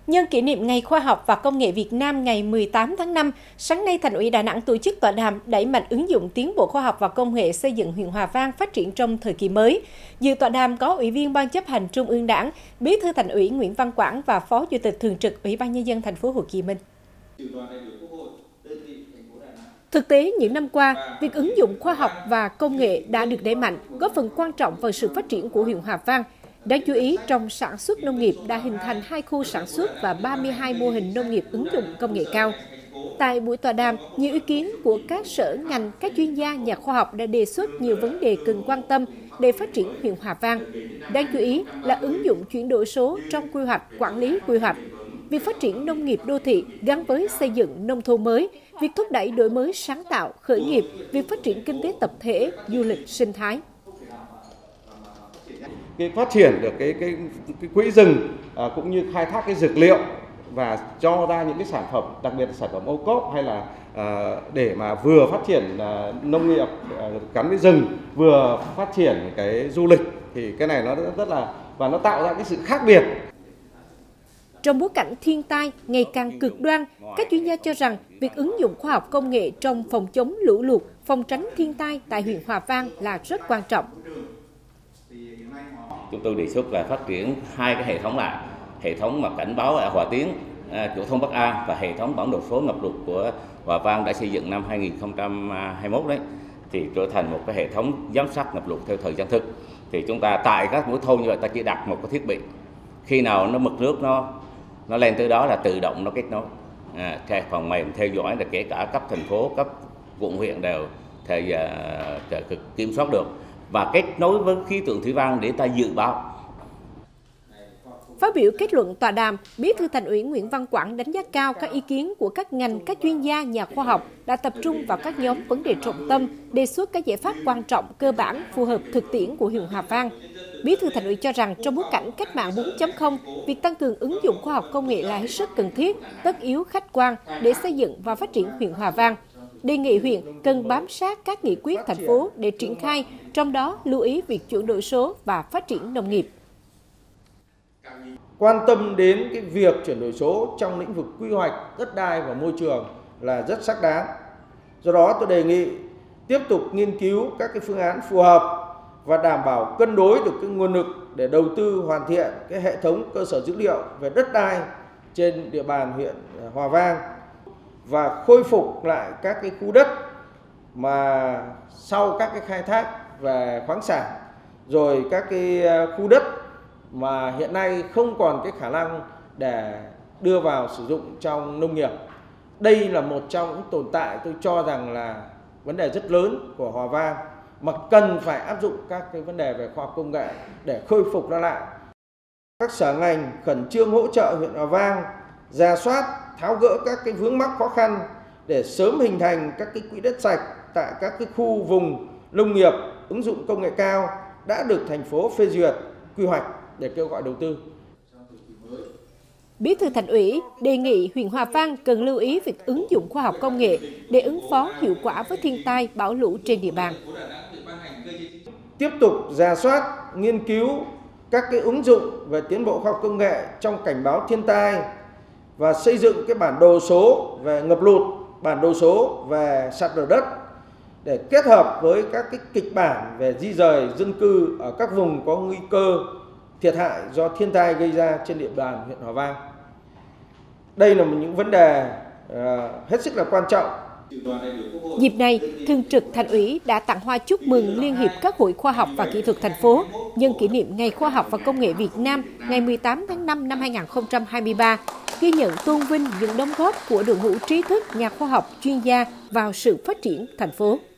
Nhân kỷ niệm Ngày Khoa học và Công nghệ Việt Nam ngày 18 tháng 5, sáng nay Thành ủy Đà Nẵng tổ chức tọa đàm đẩy mạnh ứng dụng tiến bộ khoa học và công nghệ xây dựng huyện Hòa Vang phát triển trong thời kỳ mới. Dự tọa đàm có Ủy viên Ban chấp hành Trung ương Đảng, Bí thư Thành ủy Nguyễn Văn Quảng và Phó Chủ tịch Thường trực Ủy ban Nhân dân thành phố Hồ Chí Minh. Thực tế, những năm qua, việc ứng dụng khoa học và công nghệ đã được đẩy mạnh, góp phần quan trọng vào sự phát triển của huyện Hòa Vang. Đáng chú ý, trong sản xuất nông nghiệp đã hình thành 2 khu sản xuất và 32 mô hình nông nghiệp ứng dụng công nghệ cao. Tại buổi tọa đàm, nhiều ý kiến của các sở ngành, các chuyên gia, nhà khoa học đã đề xuất nhiều vấn đề cần quan tâm để phát triển huyện Hòa Vang. Đáng chú ý là ứng dụng chuyển đổi số trong quy hoạch, quản lý quy hoạch. Việc phát triển nông nghiệp đô thị gắn với xây dựng nông thôn mới, việc thúc đẩy đổi mới sáng tạo, khởi nghiệp, việc phát triển kinh tế tập thể, du lịch sinh thái. Phát triển được cái quỹ rừng cũng như khai thác cái dược liệu và cho ra những cái sản phẩm, đặc biệt là sản phẩm ô cốp hay là để mà vừa phát triển nông nghiệp gắn với rừng, vừa phát triển cái du lịch, thì cái này nó rất là, và nó tạo ra cái sự khác biệt. Trong bối cảnh thiên tai ngày càng cực đoan, các chuyên gia cho rằng việc ứng dụng khoa học công nghệ trong phòng chống lũ lụt, phòng tránh thiên tai tại huyện Hòa Vang là rất quan trọng. Chúng tôi đề xuất là phát triển 2 cái hệ thống lại, hệ thống mà cảnh báo hỏa tiến chỗ thôn Bắc An và hệ thống bản đồ số ngập lụt của Hòa Vang đã xây dựng năm 2021 đấy, thì trở thành một cái hệ thống giám sát ngập lụt theo thời gian thực. Thì chúng ta tại các mũi thôn như vậy ta chỉ đặt một cái thiết bị, khi nào nó mực nước nó lên tới đó là tự động nó kết nối, phần mềm theo dõi là kể cả cấp thành phố, cấp quận huyện đều kiểm soát được và kết nối với khí tượng thủy văn để ta dự báo. Phát biểu kết luận tọa đàm, Bí thư Thành ủy Nguyễn Văn Quảng đánh giá cao các ý kiến của các ngành, các chuyên gia, nhà khoa học đã tập trung vào các nhóm vấn đề trọng tâm, đề xuất các giải pháp quan trọng, cơ bản, phù hợp thực tiễn của huyện Hòa Vang. Bí thư Thành ủy cho rằng trong bối cảnh cách mạng 4.0, việc tăng cường ứng dụng khoa học công nghệ là hết sức cần thiết, tất yếu, khách quan để xây dựng và phát triển huyện Hòa Vang. Đề nghị huyện cần bám sát các nghị quyết thành phố để triển khai, trong đó lưu ý việc chuyển đổi số và phát triển nông nghiệp. Quan tâm đến cái việc chuyển đổi số trong lĩnh vực quy hoạch, đất đai và môi trường là rất xác đáng. Do đó tôi đề nghị tiếp tục nghiên cứu các cái phương án phù hợp và đảm bảo cân đối được cái nguồn lực để đầu tư hoàn thiện cái hệ thống cơ sở dữ liệu về đất đai trên địa bàn huyện Hòa Vang và khôi phục lại các cái khu đất mà sau các cái khai thác về khoáng sản, rồi các cái khu đất mà hiện nay không còn cái khả năng để đưa vào sử dụng trong nông nghiệp. Đây là một trong những tồn tại tôi cho rằng là vấn đề rất lớn của Hòa Vang mà cần phải áp dụng các cái vấn đề về khoa học công nghệ để khôi phục nó lại. Các sở ngành khẩn trương hỗ trợ huyện Hòa Vang rà soát, tháo gỡ các cái vướng mắc khó khăn để sớm hình thành các cái quỹ đất sạch tại các cái khu vùng nông nghiệp ứng dụng công nghệ cao đã được thành phố phê duyệt quy hoạch để kêu gọi đầu tư. Bí thư Thành ủy đề nghị huyện Hòa Vang cần lưu ý việc ứng dụng khoa học công nghệ để ứng phó hiệu quả với thiên tai, bão lũ trên địa bàn. Tiếp tục rà soát, nghiên cứu các cái ứng dụng về tiến bộ khoa học công nghệ trong cảnh báo thiên tai và xây dựng cái bản đồ số về ngập lụt, bản đồ số về sạt lở đất để kết hợp với các cái kịch bản về di rời dân cư ở các vùng có nguy cơ thiệt hại do thiên tai gây ra trên địa bàn huyện Hòa Vang. Đây là những vấn đề hết sức là quan trọng. Dịp này, Thường trực Thành ủy đã tặng hoa chúc mừng Liên hiệp các hội khoa học và kỹ thuật thành phố nhân kỷ niệm Ngày Khoa học và Công nghệ Việt Nam ngày 18 tháng 5 năm 2023, ghi nhận tôn vinh những đóng góp của đội ngũ trí thức, nhà khoa học, chuyên gia vào sự phát triển thành phố.